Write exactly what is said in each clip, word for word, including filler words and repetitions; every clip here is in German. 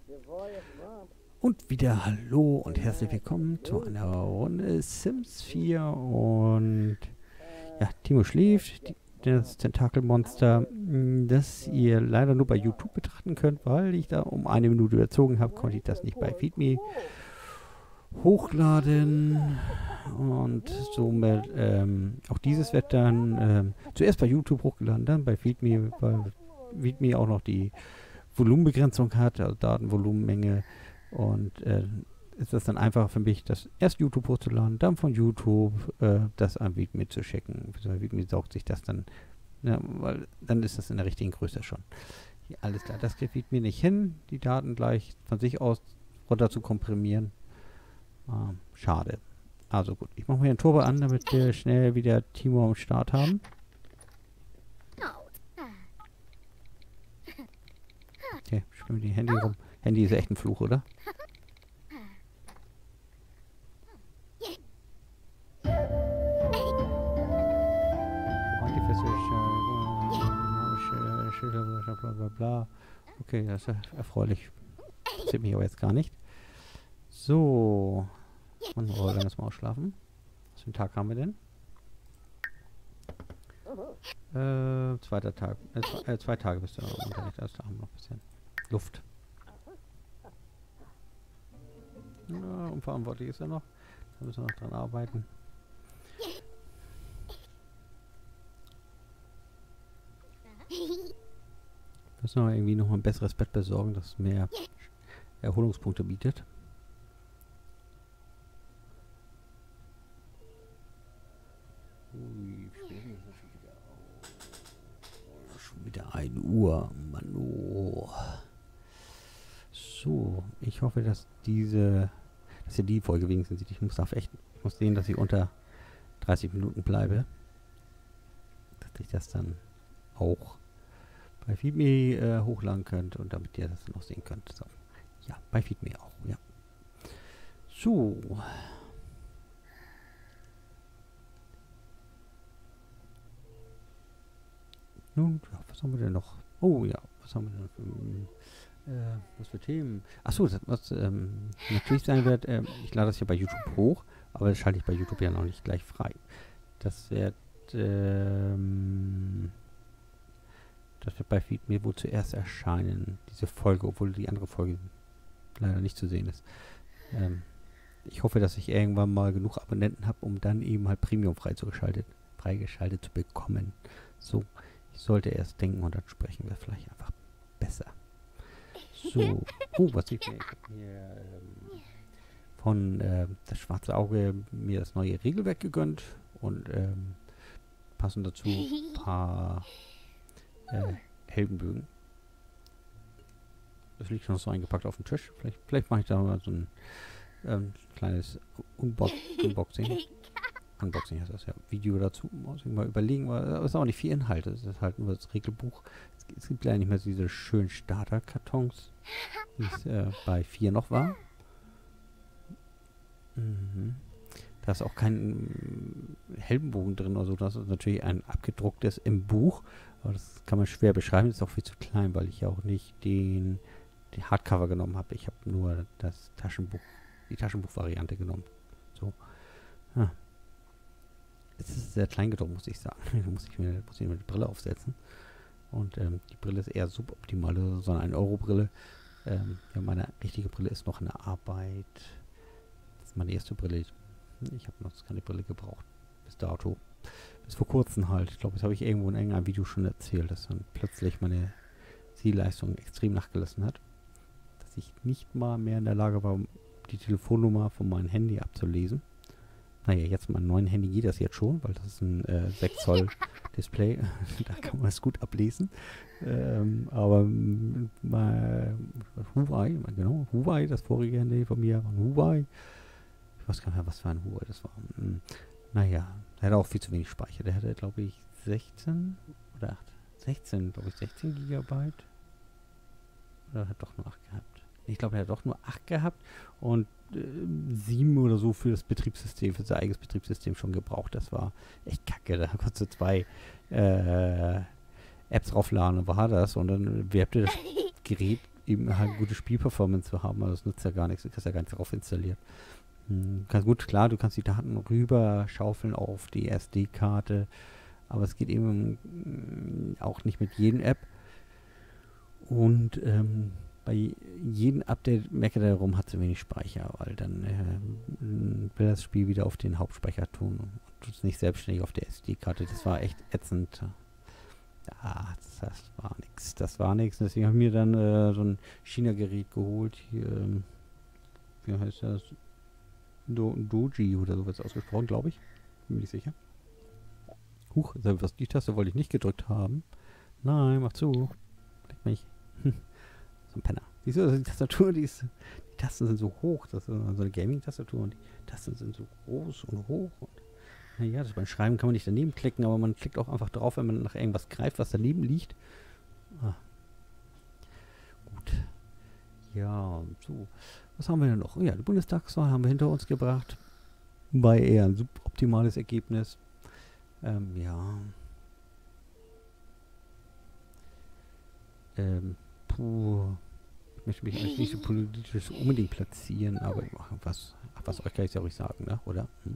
Und wieder hallo und herzlich willkommen zu einer Runde Sims vier. Und ja, Timo schläft, die, das Tentakelmonster, das ihr leider nur bei YouTube betrachten könnt, weil ich da um eine Minute überzogen habe, konnte ich das nicht bei Feedme hochladen. Und somit ähm, auch dieses wird dann ähm, zuerst bei YouTube hochgeladen, dann bei Feedme, weil Feedme auch noch die Volumenbegrenzung hat, also Datenvolumenmenge. Und äh, ist das dann einfacher für mich, das erst YouTube hochzuladen, dann von YouTube äh, das an Feedme zu schicken. Feedme saugt sich das dann, ja, weil dann ist das in der richtigen Größe schon. Ja, alles klar, das kriegt Feedme nicht hin, die Daten gleich von sich aus runter zu komprimieren. Ah, schade. Also gut, ich mache mal hier ein Turbo an, damit wir schnell wieder Timo am Start haben. Okay, spielen wir die Handy rum. Handy ist echt ein Fluch, oder? Bla bla bla. Okay, das ist erfreulich. Interessiert mich aber jetzt gar nicht. So. Und wollen wir das mal ausschlafen? Was für einen Tag haben wir denn? Äh, zweiter Tag. Äh, zwei, äh, zwei Tage bist du noch unterwegs. Also da haben wir noch ein bisschen Luft. Ja, unverantwortlich ist er noch. Da müssen wir noch dran arbeiten. Wir müssen aber irgendwie noch mal ein besseres Bett besorgen, das mehr Erholungspunkte bietet. Ui, schon wieder, oh, schon wieder ein Uhr. Mann, oh. So, ich hoffe, dass diese, dass ihr die Folge wenigstens sieht. Ich muss auf echt, ich muss sehen, dass ich unter dreißig Minuten bleibe. Dass ich das dann auch bei Feedme äh, hochladen könnt und damit ihr das noch sehen könnt. So. Ja, bei Feedme auch, ja. So. Nun, ja, was haben wir denn noch? Oh ja, was haben wir denn für, äh, was für Themen? Achso, was ähm, natürlich sein wird, ähm, ich lade das ja bei YouTube hoch, aber das schalte ich bei YouTube ja noch nicht gleich frei. Das wird, ähm, das wird bei Feedme wohl zuerst erscheinen, diese Folge, obwohl die andere Folge leider nicht zu sehen ist. Ähm, ich hoffe, dass ich irgendwann mal genug Abonnenten habe, um dann eben halt Premium freigeschaltet, freigeschaltet zu bekommen. So. Ich sollte erst denken und dann sprechen wir vielleicht einfach besser. So. Oh, was ich, ich habe mir ähm, von äh, das schwarze Auge mir das neue Regelwerk gegönnt und ähm, passend dazu ein paar äh, Heldenbögen. Das liegt schon noch so eingepackt auf dem Tisch. Vielleicht, vielleicht mache ich da mal so ein ähm, kleines Unbox Unboxing. Unboxing heißt das ja. Video dazu. Muss ich mal überlegen, weil es ist auch nicht viel Inhalt. Es ist halt nur das Regelbuch. Es, es gibt leider nicht mehr diese schönen Starter-Kartons, wie es äh, bei vier noch war. Mhm. Da ist auch kein Heldenbogen drin oder so. Das ist natürlich ein abgedrucktes im Buch. Aber das kann man schwer beschreiben. Das ist auch viel zu klein, weil ich ja auch nicht den, den Hardcover genommen habe. Ich habe nur das Taschenbuch, die Taschenbuch-Variante genommen. So. Ja. Es ist sehr klein gedruckt, muss ich sagen. Da muss ich mir, muss ich mir die Brille aufsetzen. Und ähm, die Brille ist eher suboptimal, sondern eine Euro-Brille. Ähm, ja, meine richtige Brille ist noch in der Arbeit. Das ist meine erste Brille. Ich habe noch keine Brille gebraucht. Bis dato. Bis vor kurzem halt. Ich glaube, das habe ich irgendwo in irgendeinem Video schon erzählt, dass dann plötzlich meine Zielleistung extrem nachgelassen hat. Dass ich nicht mal mehr in der Lage war, die Telefonnummer von meinem Handy abzulesen. Naja, jetzt mit meinem neuen Handy geht das jetzt schon, weil das ist ein äh, sechs Zoll Display. Da kann man es gut ablesen. Ähm, aber mal Huawei, genau, Huawei, das vorige Handy von mir war ein Huawei. Ich weiß gar nicht mehr, was für ein Huawei das war. Hm, naja, der hatte auch viel zu wenig Speicher. Der hatte, glaube ich, sechzehn oder acht. sechzehn, glaube ich, sechzehn Gigabyte. Oder hat doch nur acht gehabt. Ich glaube, er hat doch nur acht gehabt und äh, sieben oder so für das Betriebssystem, für sein eigenes Betriebssystem schon gebraucht. Das war echt kacke. Da konntest du zwei äh, Apps draufladen und war das. Und dann werbte das Gerät eben halt gute Spielperformance zu haben. Also das nutzt ja gar nichts, du kannst ja gar nichts drauf installieren. Hm, kannst, gut, klar, du kannst die Daten rüber schaufeln auf die S D-Karte, aber es geht eben mm, auch nicht mit jedem App. Und ähm, bei jedem Update meckert er rum, hat zu wenig Speicher, weil dann äh, will das Spiel wieder auf den Hauptspeicher tun und tut es nicht selbstständig auf der S D-Karte. Das war echt ätzend. Ah, das, das war nix. Das war nix. Deswegen habe ich mir dann äh, so ein China-Gerät geholt. Hier, ähm, wie heißt das? Do Doji oder so wird es ausgesprochen, glaube ich. Bin mir nicht sicher. Huch, was, die Taste wollte ich nicht gedrückt haben. Nein, mach zu. Leck mich. So ein Penner. Siehst du, die Tastatur, die ist, die Tasten sind so hoch. Das ist so eine Gaming-Tastatur und die Tasten sind so groß und hoch. Und naja, das beim Schreiben kann man nicht daneben klicken, aber man klickt auch einfach drauf, wenn man nach irgendwas greift, was daneben liegt. Ah. Gut. Ja, so. Was haben wir denn noch? Oh ja, die Bundestagswahl haben wir hinter uns gebracht. War eher ein suboptimales Ergebnis. Ähm, ja. Ähm, puh. Ich möchte mich eigentlich nicht so politisch unbedingt platzieren, aber was, was euch kann ich ja ruhig sagen, ne? Oder? Hm?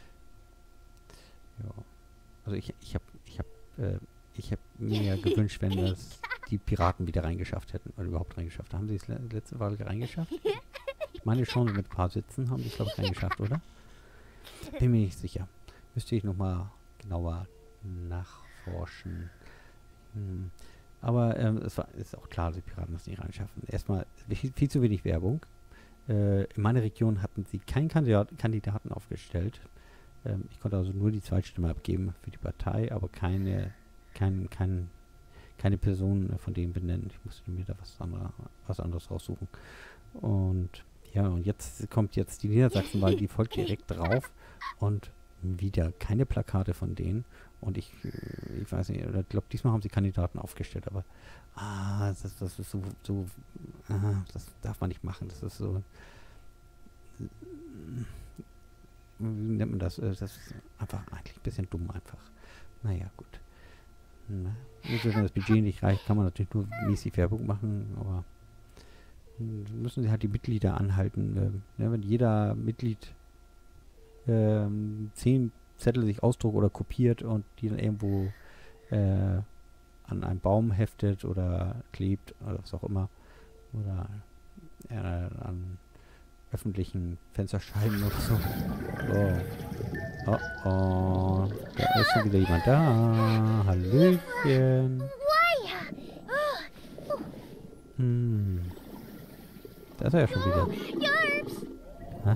Ja. Also ich, ich habe ich hab, äh, ich hab mir gewünscht, wenn das die Piraten wieder reingeschafft hätten, oder überhaupt reingeschafft. Haben sie es le letzte Wahl reingeschafft? Ich meine schon, mit ein paar Sitzen haben sie es, glaube ich, reingeschafft, oder? Bin mir nicht sicher. Müsste ich nochmal genauer nachforschen. Hm. Aber ähm, es war, ist auch klar, dass die Piraten das nicht reinschaffen. Erstmal viel, viel zu wenig Werbung. Äh, in meiner Region hatten sie keinen Kandidat, Kandidaten aufgestellt. Ähm, ich konnte also nur die Zweitstimme abgeben für die Partei, aber keine, kein, kein, keine Person von denen benennen. Ich musste mir da was, andere, was anderes raussuchen. Und ja, und jetzt kommt jetzt die Niedersachsenwahl, die folgt direkt drauf. Und wieder keine Plakate von denen. Und ich, ich weiß nicht, ich glaube, diesmal haben sie Kandidaten aufgestellt, aber ah, das, das ist so, so ah, das darf man nicht machen. Das ist so, wie nennt man das? Das ist einfach eigentlich ein bisschen dumm einfach. Naja, gut. Na, wenn das Budget nicht reicht, kann man natürlich nur mäßig Werbung machen, aber müssen sie halt die Mitglieder anhalten. Äh, ne, wenn jeder Mitglied ähm, zehn Zettel sich ausdruckt oder kopiert und die dann irgendwo äh, an einen Baum heftet oder klebt oder was auch immer. Oder äh, an öffentlichen Fensterscheiben oder so. Oh. Oh oh. Da ist schon wieder jemand da. Hallöchen. Hm. Da ist er ja schon wieder. Hä?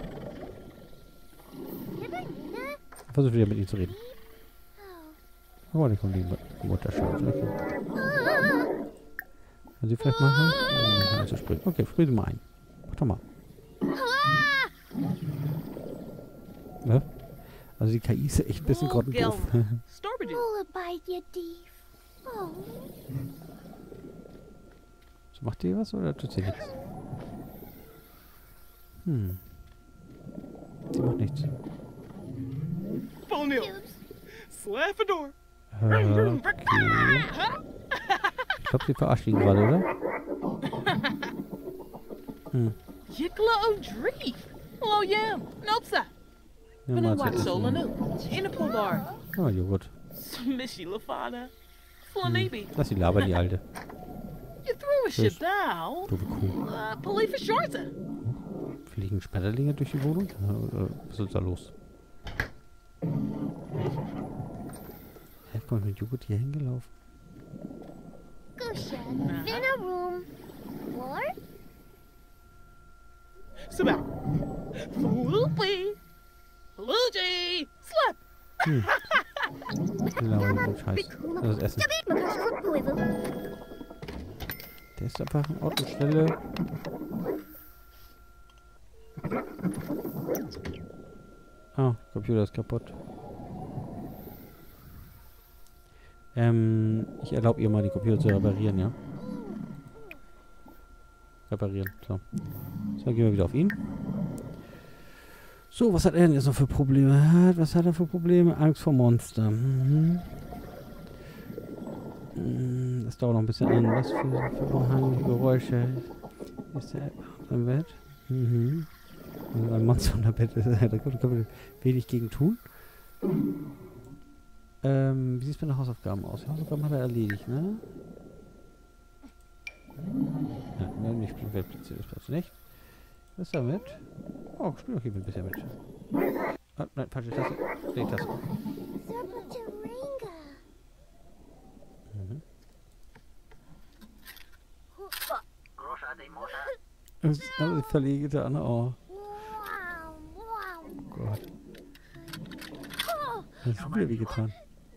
Ich versuche wieder mit ihm zu reden. Oh, da kommt die Mutter schon. Okay. Kann sie vielleicht machen? Oh, also springen. Okay, friere sie mal ein. Mach doch mal. Ja? Also die K I ist echt ein bisschen grottendoof. So, macht die was oder tut sie nichts? Hm. Sie macht nichts. Slafador. Okay. Ich glaube, sie verarscht ihn gerade, oder? Hm. Yikla O'Dreef. Hello, Yam. Nopsa. Ja, mal zu essen. Solanu. Inapol bar. Oh, Joghurt. Smishy Lafana. Flanibi. Lass sie labern, die Alte. You threw a ship Tschüss. down. Doofe Kuh. Uh, Police for Shorta. Fliegen Schmetterlinge durch die Wohnung? Oder was ist da los? Hä, komm ich mit Joghurt hier hingelaufen? Gushen, in a room. Or? Sabal. Floopy. Luigi. Slap. Hm. Genau, so Scheiß. Das ist Essen. Der ist einfach an Ort und Stelle. Ah, Computer ist kaputt. Ähm, ich erlaube ihr mal, die Computer zu reparieren, ja? Reparieren, so. So, gehen wir wieder auf ihn. So, was hat er denn jetzt noch für Probleme? Was hat er für Probleme? Angst vor Monstern. Mhm. Das dauert noch ein bisschen an. Was für, für unheimliche Geräusche ist der im Bett? Mhm. Also ein Monster unter Bett ist, da können wir wenig gegen tun. Ähm, wie sieht es mit den Hausaufgaben aus? Die Hausaufgaben hat er erledigt, ne? Ja, ne, nicht platziert, das passt nicht. Was ist damit? Oh, spiel doch hier ein bisschen mit. Ah, nein, falsche Tasse. Die Tasse. Mhm. Das ist alles verlegt an. Oh. Oh Gott. Das ist wieder wie getan.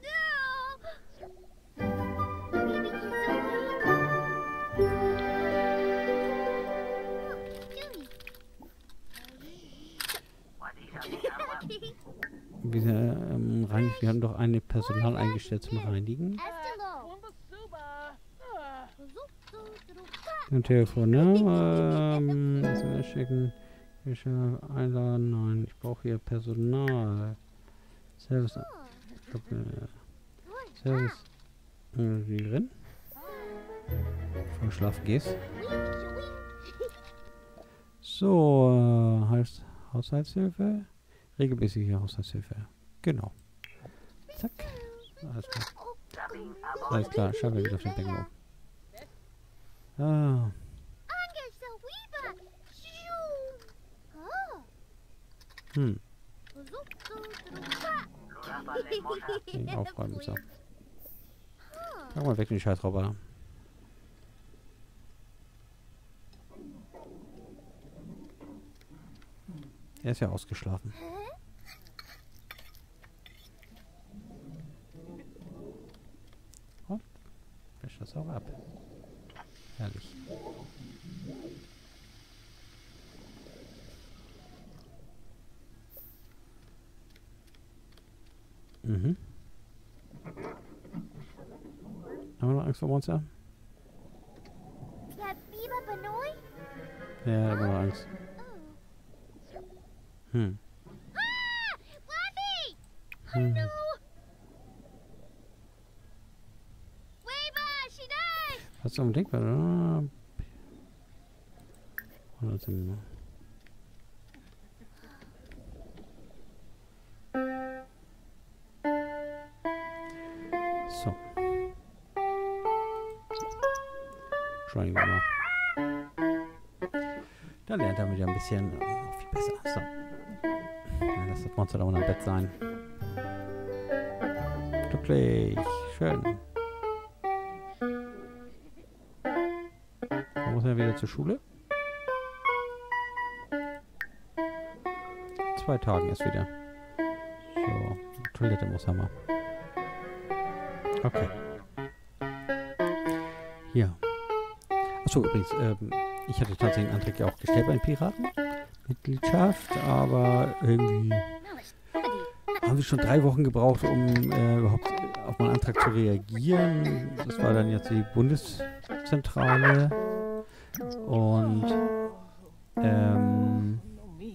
Wir, ähm, rein, wir haben doch eine Personal eingestellt zum Reinigen. Ein Telefon, ne? Ähm, S M S schicken. Ich einladen. Nein, ich brauche hier Personal. Service. Ich hab, äh, Service. Äh, wie drin? Bevor du schlafen gehst. So, äh, heißt Haushaltshilfe. Regelmäßige Haushaltshilfe. Genau. Zack. Alles klar. Alles klar, schauen wir wieder auf den Bängen um. Ah. Hm. Den aufräumen, so. Pack mal weg den Scheißroboter. Er ist ja ausgeschlafen. Und wäscht das auch ab. Herrlich. Mhm. Haben wir noch Angst vor Monster? Ja, haben wir noch Angst. Hm. Hm. Hast du unbedingt, oder? So. Entschuldigung mal. Da lernt er wieder ein bisschen oh, viel besser. So. Ja, lass das Monster da unten am Bett sein. Glücklich. Schön. Dann muss er wieder zur Schule. Zwei Tagen ist wieder. So. Toilette muss er mal. Okay. Ja. Achso, übrigens, ähm, ich hatte tatsächlich einen Antrag ja auch gestellt bei den Piraten. Mitgliedschaft, aber irgendwie haben wir schon drei Wochen gebraucht, um äh, überhaupt auf meinen Antrag zu reagieren. Das war dann jetzt die Bundeszentrale. Und ähm,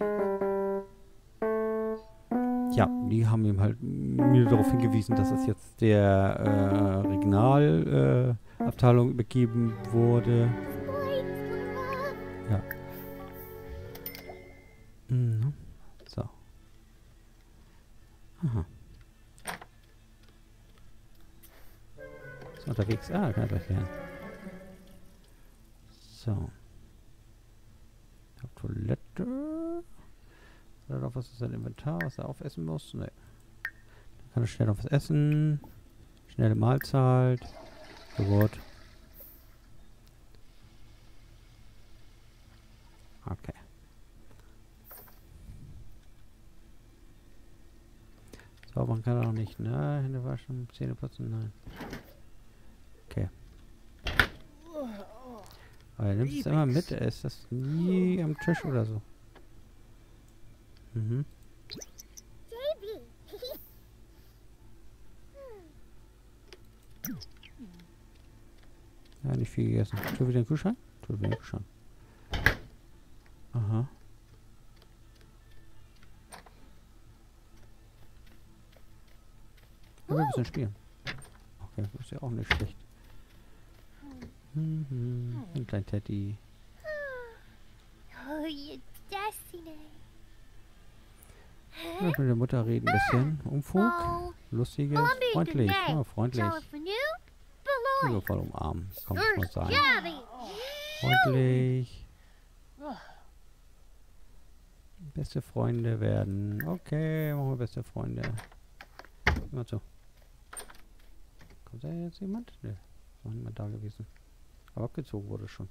ja, die haben ihm halt mir darauf hingewiesen, dass es jetzt der äh, Regionalabteilung äh, übergeben wurde. Ja. Mhm. So. Aha. Ist unterwegs. Ah, kann ich gleich lernen. So. Auf Toilette. Oder noch was ist sein Inventar, was er aufessen muss? Ne. Dann kann er schnell noch was essen. Schnelle Mahlzeit. So gut. Okay. Sauber kann er noch nicht, ne? Hände waschen, Zähne putzen, nein. Okay. Aber er nimmt es immer mit, er ist das nie am Tisch oder so. Mhm. Ja, nicht viel gegessen. Tu wieder den Kühlschrank? Tu wieder den Kühlschrank. Aha. Ja, wir ein bisschen spielen. Okay, das ist ja auch nicht schlecht. Mhm. Ein kleiner Teddy. Oh, your destiny. Ja, mit der Mutter reden ein bisschen. Unfug. Oh, Lustiges. Bobby's Freundlich. the name. Ja, freundlich. So for you, So Beloy. voll umarmen. Komm, muss First, sein. Javi. Freundlich. Beste Freunde werden. Okay, machen wir beste Freunde. Immer so. Kommt da jetzt jemand? Ne, ist noch niemand da gewesen. Aber abgezogen wurde schon.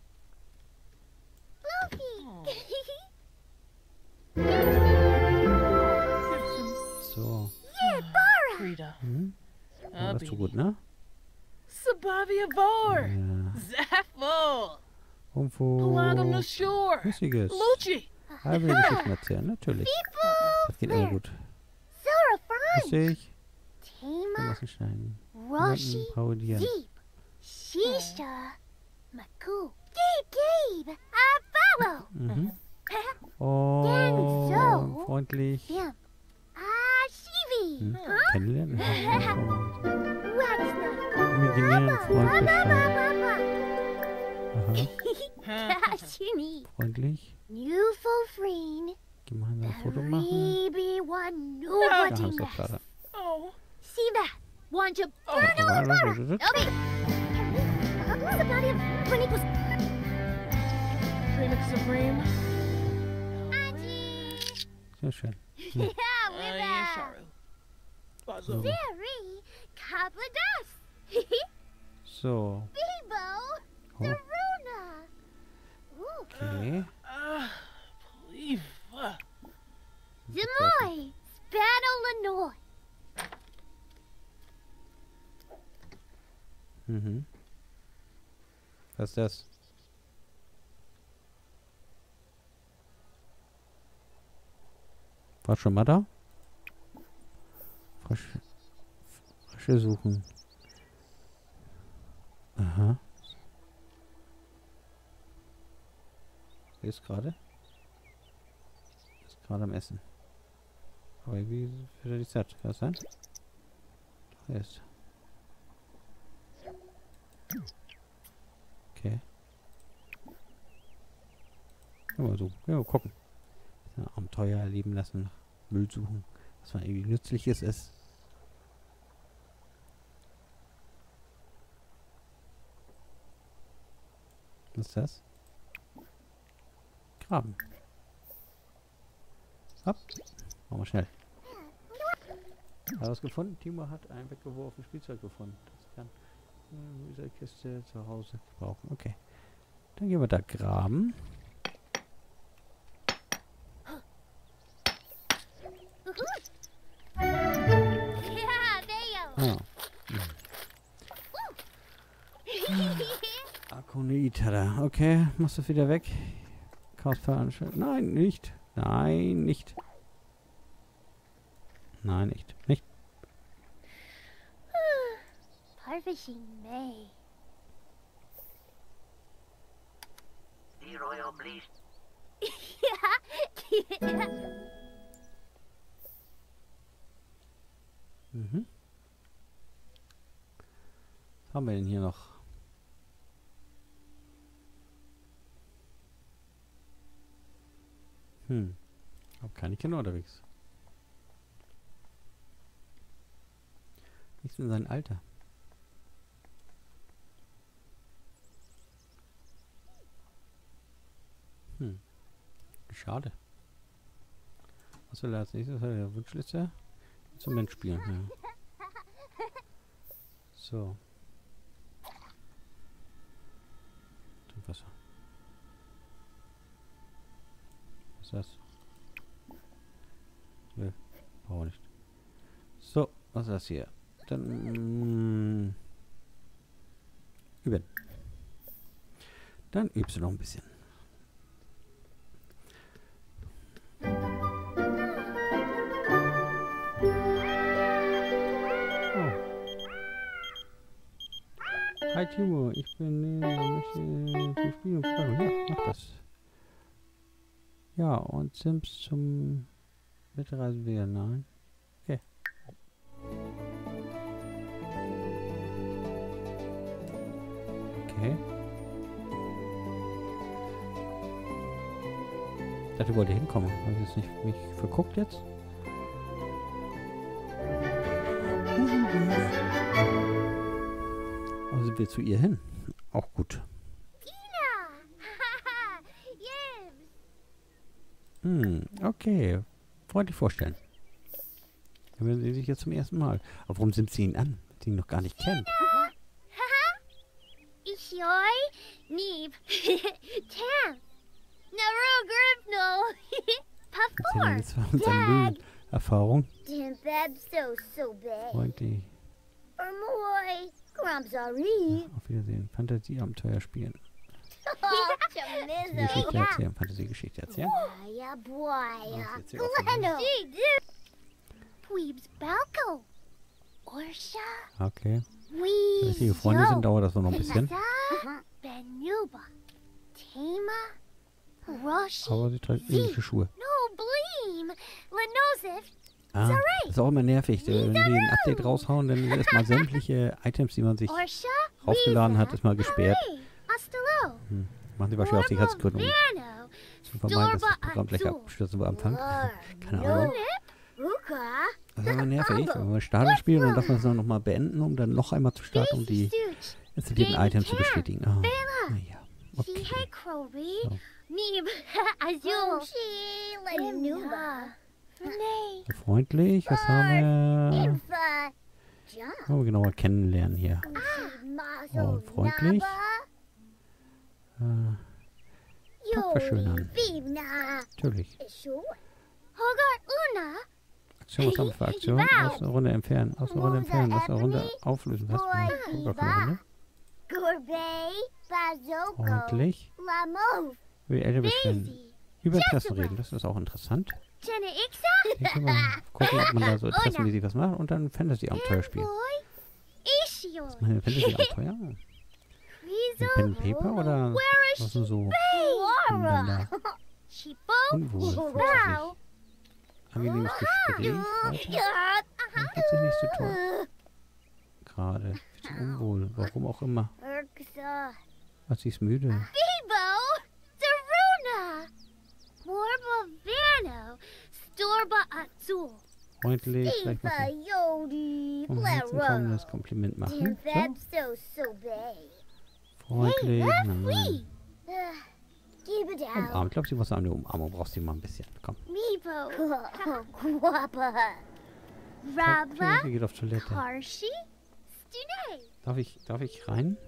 So. Frida. Hm? Ja, das ist so gut, ne? Sabavia Bar. Ja. Zaffle. Unfug. Pelagum no Shore. Lustiges. Luci. Halbe Geschichten erzählen, natürlich. Das geht immer gut. Sarah Fun. Lustig. Tama. Lassen schneiden. Roshi. Jemanden parodieren. Zeep. Shisha. Maku. Gabe. Gabe. I follow. Mhm. Then Oh, so. freundlich. Him. Ah, Shivi. Hm. Kennenlernen. What's that? Imaginären Freund beschreiben. Aha, Shini. freundlich. New for free. Gemeinsam ein Foto machen. Maybe one new Da what haben wir es gerade. Oh. See that? Want to Oh. Obi. Bonitos. Premix Supreme. Auntie. Sehr schön. Yeah, Uh, with yeah, that. Sharu. Bazo. Very Kapladas. So. Bibo. Oh, Daruna. Ooh. okay. Ah, please. Uh, Des Moines. Spano Lenoir. Mhm. Was ist das? War schon mal da? Frische, Frische suchen. Aha. Wer ist gerade? Ist gerade am Essen. Aber irgendwie wird er nicht satt. Kann das sein? Er ist. Okay. Ja, mal so. Ja, mal gucken. Ja, Abenteuer erleben lassen. Müll suchen. Was man irgendwie Nützliches ist. Was ist das? Graben. Hopp. Machen wir schnell. Hat er was gefunden? Timo hat ein weggeworfen Spielzeug gefunden. Das kann diese Kiste zu Hause gebrauchen. Okay. Dann gehen wir da graben. Yeah, they Ah. Akonit hat er. Okay, machst du wieder weg. Chaos veranstalten. Nein, nicht. Nein, nicht. Nein, nicht. Nicht. Parvishing May. The royal priest. Yeah. Mhm. Was haben wir denn hier noch? Hm. Hab keine Kinder unterwegs. Nichts in seinem Alter. Hm. Schade. Was will er als nächstes? Hat er eine Wunschliste? Zum Mensch spielen, ja. So. Trinkwasser. Was ist das? Nö, brauchen wir nicht. So, was ist das hier? Dann mm, üben. Dann übst du noch ein bisschen. Oh. Hi Timo, ich bin äh, möchte zum Spielen fragen. Ja, mach das. Ja, und Sims zum Mitreisen wählen, nein. Okay. Okay. Ich dachte, ihr wollt hinkommen. Habe ich jetzt nicht mich verguckt jetzt? Also sind wir zu ihr hin. Auch gut. Yes. Hm, okay. Freundlich vorstellen. Dann werden sie sich jetzt zum ersten Mal. Aber warum sind sie ihn an? Wenn sie ihn noch gar nicht kennt. Ishoi, Neeb, Tam, Naru Gribno, Erzählen wir jetzt Pafor, von seiner Mühlenerfahrung. Tim Bab so so bad. Freundlich. Ermoy, Grumsari. Auf Wiedersehen. Fantasieabenteuer spielen. Chamizo. Geschichte erzählen. Fantasiegeschichte erzählen. Boya, boya. Das ist jetzt hier offen. Gleno. Tweebs Balco. Orsha. Okay. Wenn Wee. richtige Freunde sind, dauert das noch ein bisschen. Benuba. Tema. Roshi. Aber sie trägt ähnliche Schuhe. No Bleem. Lenosif. Ah, das ist auch immer nervig. Wenn die ein Update raushauen, dann ist erstmal sämtliche Items, die man sich Orsha. raufgeladen hat, ist mal gesperrt. Astelo. Hm. Machen sie wahrscheinlich aus Sicherheitsgründen, um Vano. zu vermeiden, dass das Programm gleich abstürzt am Anfang. Keine Ahnung. Ruka. Das ist aber nervig. Wenn man startet spielen, dann darf man es dann nochmal beenden, um dann noch einmal zu starten, um die installierten Items zu bestätigen. Oh, naja, okay. Hey, Kroby. So. Neeb. Azul. She. Lenuba. Nee. Freundlich, was haben wir? Infa. John. Oh, genauer kennenlernen hier. Maso. freundlich. Naba. Äh, Guck, was schön an. Bibna. natürlich. Sure. Hogar Una. Aktion, was haben wir für Aktion? Aus der Runde entfernen, aus der Runde entfernen, aus der Runde auflösen. Was für eine Runde? Runde? Gorbey. Bazoko. Freundlich. Lamov. Über die Eltern beschweren. Daisy. Über Interessen reden, das ist auch interessant. Jenna Ixa. Hier kann man gucken, ob man da so interessenmäßig was macht und dann Fantasy-Abenteuer spielen. Boy. Ishio. Meine Fantasy-Abenteuer? Mit Pen and Paper oder was denn so miteinander? Chipo. Unwohl, fühlt sich nicht. Angenehmes Gespräch. Weiter. Das geht sich nicht so toll. Gerade. Fühlt sich unwohl. Warum auch immer. Urksa. Was sie ist müde. Bibo. Zaruna. Morba Vano. Storba Azul. Freundlich. Vielleicht mal Eva Yodi. vom Herzen Blero. kommendes Kompliment machen. Tim So. Fab so so bay. Freundlich. Hey, Nein, nein. Give it out. Umarm. Ich glaube, sie muss eine Umarmung. Brauchst du mal ein bisschen. Komm. Meepo. Guapa. Okay, Raba. sie geht auf Toilette. Karshi. Stune. Darf ich, darf ich rein?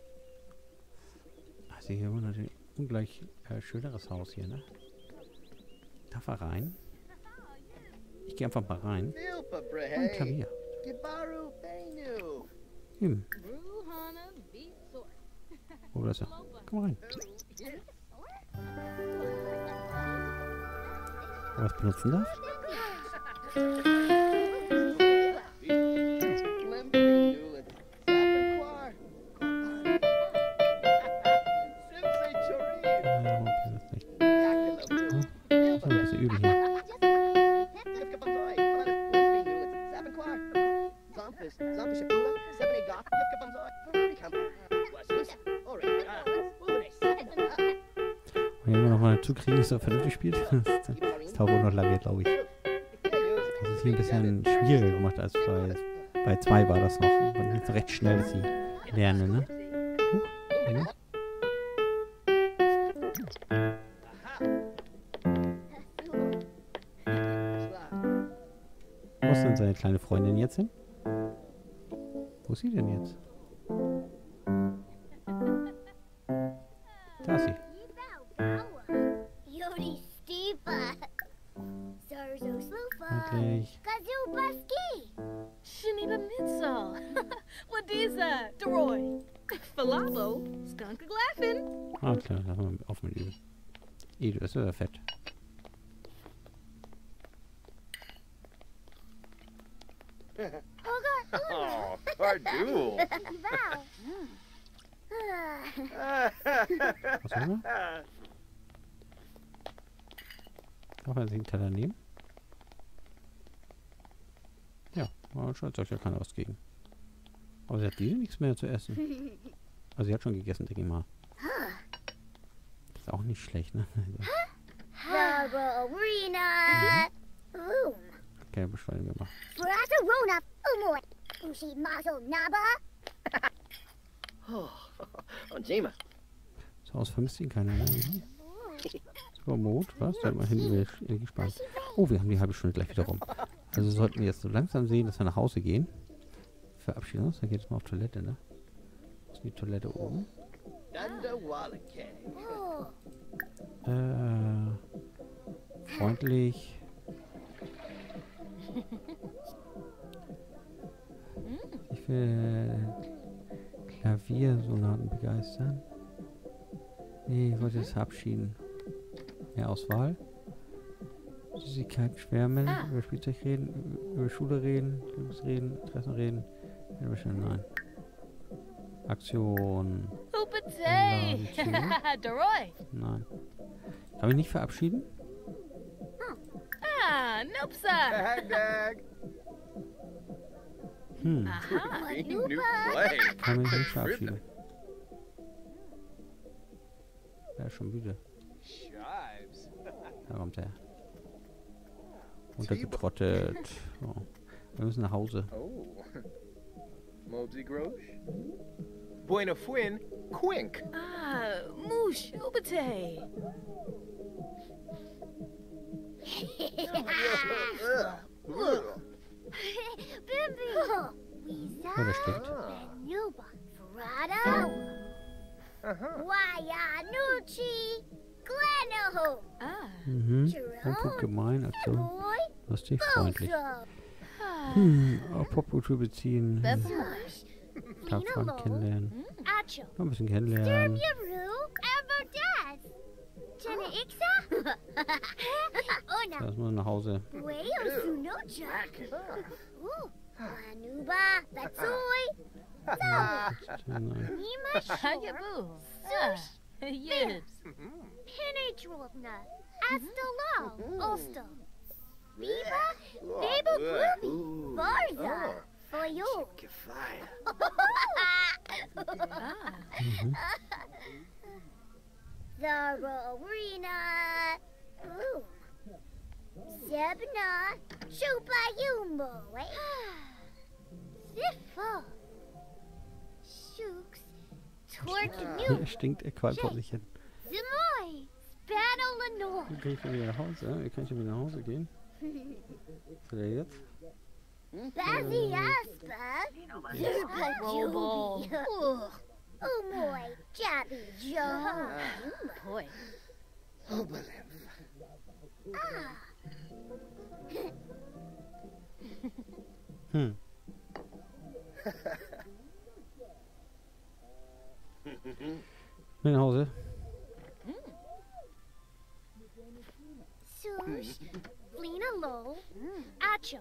Also hier war natürlich ein ungleich äh, schöneres Haus hier, ne? Darf er rein? Ich gehe einfach mal rein. Silpa Und Brehe. Klavier. Gibaru Benu. Hm. Wo ist er? Komm rein. Wo er es benutzen darf? Ja, okay, das nicht. So, das ist übel hier. Wenn wir nochmal dazu kriegen, dass er vernünftig spielt, das, das dauert wohl noch lange, glaube ich. Das ist hier ein bisschen schwieriger gemacht als bei, bei zwei war das noch. Man geht recht schnell, dass sie lernen, ne? Huch, ja. Wo ist denn seine kleine Freundin jetzt hin? Wo ist sie denn jetzt? Da ist sie. Yodi Steepa. Zarzo Slufa. Endlich. Kazoo Baski. Shiniba Mitzel. Wadiza. Deroy. Falabo. Skunk Glaffin. Ah, klar, lass mal auf mit üben. Eh, du bist ja fett. Oh, pardon. Wow. Was haben wir? Darf er sich einen Teller nehmen? Ja, aber schon sagt ja keiner was gegen. Aber sie hat diese nichts mehr zu essen. Also sie hat schon gegessen, denke ich mal. Ist auch nicht schlecht, ne? Zara Arena. Room. Okay, beschreiben wir mal. Frata Rona. Umort. Ushi Maso Naba. Oh, Ojima. Das Haus vermisst ihn keiner. Ne? Super Mond, was? Da hat man Handy gespannt. Oh, wir haben die halbe Stunde gleich wieder rum. Also sollten wir jetzt so langsam sehen, dass wir nach Hause gehen. Verabschieden uns, dann geht es mal auf Toilette, ne? Wo ist die Toilette oben? Dandawalake. Oh. Äh, freundlich. Ich will Klaviersonaten begeistern. Nee, ich wollte das verabschieden. Mehr Auswahl. Süßigkeiten schwärmen, Ah. über Spielzeug reden, über Schule reden, Lieblingsreden, Interessen reden. Nein. Aktion. Hoopatay. Einladen Deroy. Nein. Kann ich nicht verabschieden? Ah, nope, sir. Hagdag. Hm, Aha. Green new play. kann mich nicht verabschieden. Er ist schon müde. Chives. Da kommt er. Untergetrottet. Oh. Wir müssen nach Hause. Oh. Mobsy Grosh. Buena Fuin. Quink. Ah, moosh, hoopatay. Bimbi. Weeza. Ja, das stimmt. Nuba. Frata. Uh-huh. Wyanuchi. Glenoho. Ah. Mhm. Ungut, gemein, Aktion. Boy. Lustig, freundlich. Boso. Ah. Hm, auf Popkultur beziehen. That's Sush. Tapfern Lino. kennenlernen. Acho. Noch ein bisschen kennenlernen. Yaru. Everdad. Jenna Ixa. Ona. Lass mal nach Hause. Weo Sunocha. Ooh. Wanuba. Batsui. Nein. Nima Hayaboo. Ah. Yes. Penetrovna. Astolo. Osto. Biba. Biba Booby. Ooh. Barza. For you. Kefaya. Ah. Mhm. Zara Arena. Ooh. Sebna. Chupa Yumbo. Ziffo. Shooks. Torque Hier New. stinkt er quasi vor sich hin. Zemoy. Spano Lenore. Wie kann ich denn wieder nach Hause? Wie kann ich denn wieder nach Hause gehen? Was will er jetzt? Bazzy Aspa. Super Robo. Juby. Oh moy. Jabby Joe. Boy. Oberlin. Ah. Hm. Bin nach Hause. Sush. Lena Low. Acho.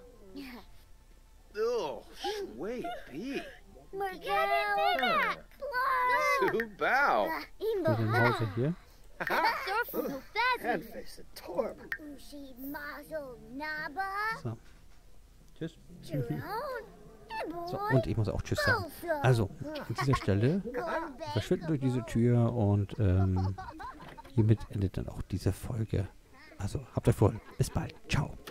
Oh, sweet pea. Mercado. Sue Bow. Wir sind nach Hause hier. Surfer Head Fezzy. face a torb. Ushi Mazo Naba. So. Tschüss. Jerome. So, und ich muss auch Tschüss sagen. Also, an dieser Stelle verschwinden durch diese Tür und ähm, hiermit endet dann auch diese Folge. Also, habt euch wohl. Bis bald. Ciao.